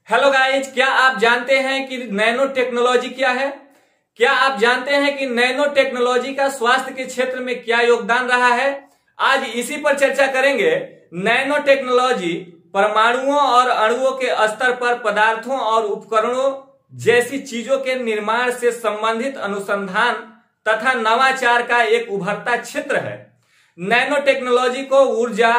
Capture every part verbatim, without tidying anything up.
Hello guys, क्या आप जानते हैं कि नैनो टेक्नोलॉजी क्या है? क्या आप जानते हैं कि नैनो टेक्नोलॉजी का स्वास्थ्य के क्षेत्र में क्या योगदान रहा है? आज इसी पर चर्चा करेंगे। नैनो टेक्नोलॉजी परमाणुओं और अणुओं के स्तर पर पदार्थों और उपकरणों जैसी चीजों के निर्माण से संबंधित अनुसंधान तथा नवाचार का एक उभरता क्षेत्र है। नैनो टेक्नोलॉजी को ऊर्जा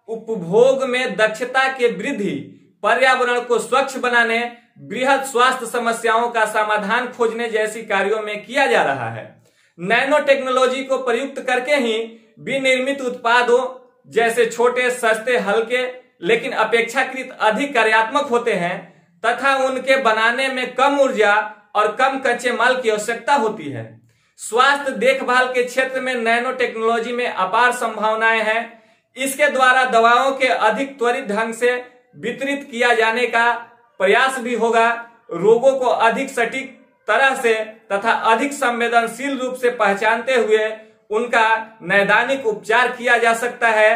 उपभोग में दक्षता के वृद्धि, पर्यावरण को स्वच्छ बनाने, बृहद स्वास्थ्य समस्याओं का समाधान खोजने जैसी कार्यों में किया जा रहा है। नैनो टेक्नोलॉजी को प्रयुक्त करके ही विनिर्मित उत्पादों जैसे छोटे, सस्ते, हल्के लेकिन अपेक्षाकृत अधिक कार्यात्मक होते हैं तथा उनके बनाने में कम ऊर्जा और कम कच्चे माल की आवश्यकता होती है। स्वास्थ्य देखभाल के क्षेत्र में नैनो टेक्नोलॉजी में अपार संभावनाएं हैं। इसके द्वारा दवाओं के अधिक त्वरित ढंग से वितरित किया जाने का प्रयास भी होगा। रोगों को अधिक सटीक तरह से तथा अधिक संवेदनशील रूप से पहचानते हुए उनका नैदानिक उपचार किया जा सकता है।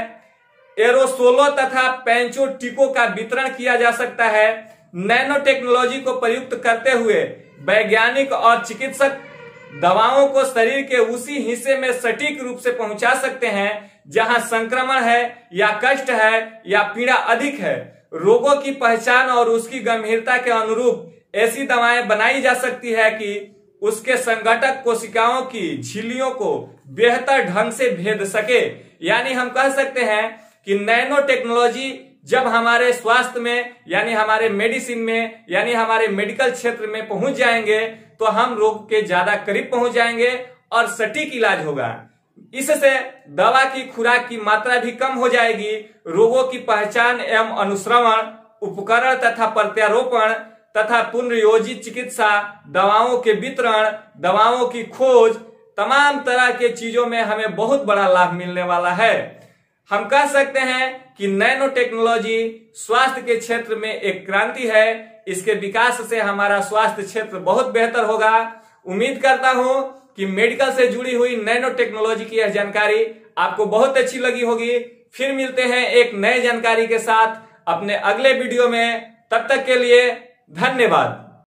एरोसोलों तथा पेंचो टीकों का वितरण किया जा सकता है। नैनो टेक्नोलॉजी को प्रयुक्त करते हुए वैज्ञानिक और चिकित्सक दवाओं को शरीर के उसी हिस्से में सटीक रूप से पहुंचा सकते हैं जहां संक्रमण है या कष्ट है या पीड़ा अधिक है। रोगों की पहचान और उसकी गंभीरता के अनुरूप ऐसी दवाएं बनाई जा सकती है कि उसके संघटक कोशिकाओं की झिल्लियों को बेहतर ढंग से भेद सके। यानी हम कह सकते हैं कि नैनो टेक्नोलॉजी जब हमारे स्वास्थ्य में यानी हमारे मेडिसिन में यानी हमारे मेडिकल क्षेत्र में पहुंच जाएंगे तो हम रोग के ज्यादा करीब पहुंच जाएंगे और सटीक इलाज होगा। इससे दवा की खुराक की मात्रा भी कम हो जाएगी। रोगों की पहचान एवं अनुश्रवण, उपकरण तथा प्रत्यारोपण तथा पुनर्योजित चिकित्सा, दवाओं के वितरण, दवाओं की खोज, तमाम तरह के चीजों में हमें बहुत बड़ा लाभ मिलने वाला है। हम कह सकते हैं कि नैनो टेक्नोलॉजी स्वास्थ्य के क्षेत्र में एक क्रांति है। इसके विकास से हमारा स्वास्थ्य क्षेत्र बहुत बेहतर होगा। उम्मीद करता हूं कि मेडिकल से जुड़ी हुई नैनो टेक्नोलॉजी की यह जानकारी आपको बहुत अच्छी लगी होगी। फिर मिलते हैं एक नए जानकारी के साथ अपने अगले वीडियो में। तब तक के लिए धन्यवाद।